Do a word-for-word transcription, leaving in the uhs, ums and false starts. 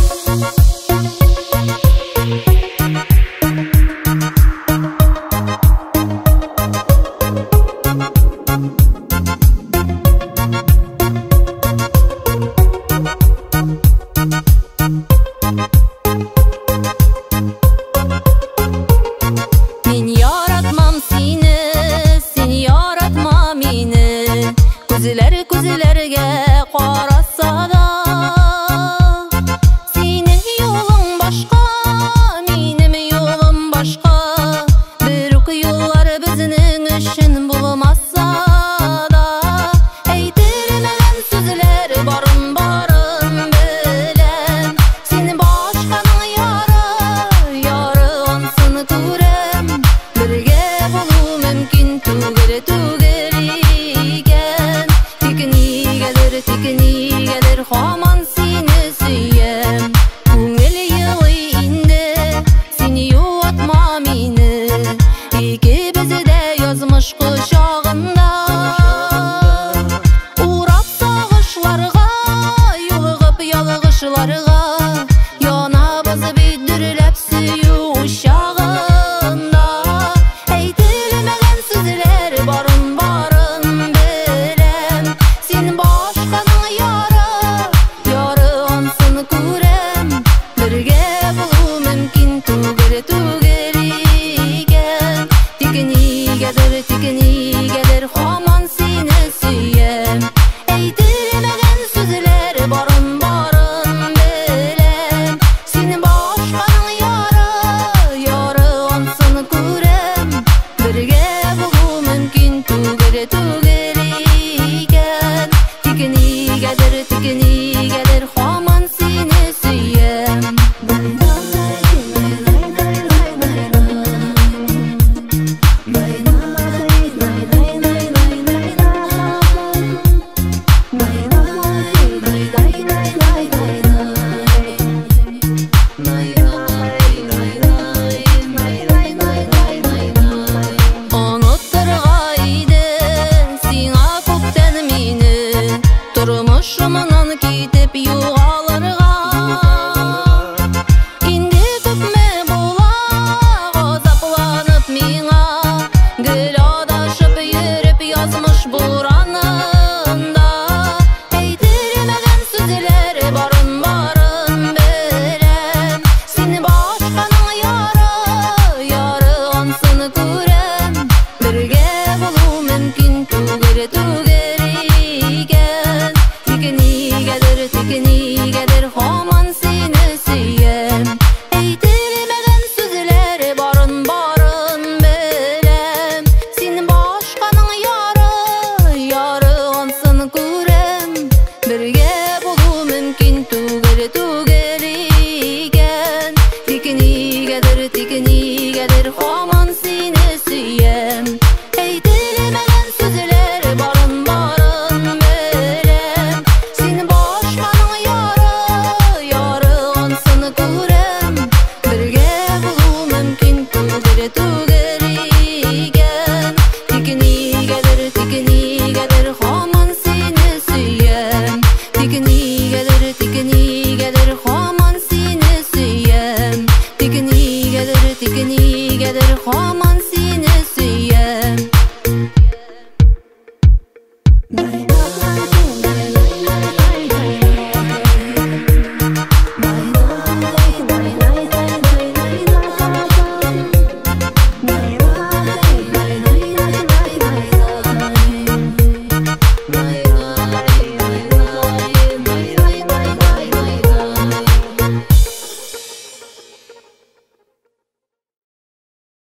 Күзләр күзләргә караса да, синең юлың башка, минем юлым башка. Бер үк юллар безнең өчен булмаса да, әйтелмәгән сүзләр барын барын беләм. Син башканың яры, яры ансын күрәм. Бергә булу мөмкин түгел түгел. Тик нигәдер һаман сине сөям. Күңел елый инде, син юатма мине. Икебез дә язмыш кочагында, урап сагышларга, юлыгып ялгышларга. Янабыз бит дөрләп сөю учагында. Әйтелмәгән сүзләр барын барын беләм. Син Тик нигәдер һаман сине сөям. Әйтелмәгән сүзләр барын барын беләм. Син башканың яры, яры ансын күрәм. Бергә булу мөмкин түгел түгел икән. Тик нигәдер, тик нигәдер һаман сине сөям. Тормышымнан китеп югалырга, инде күпме була газапланып миңа. Гел адашып йөреп язмыш буранында. Әйтелмәгән сүзләр барын барын беләм. Син башканың яры, яры ансын күрәм. Бергә булу мөмкин түгел түгел икән. Тик нигәдер, тик нигәдер һаман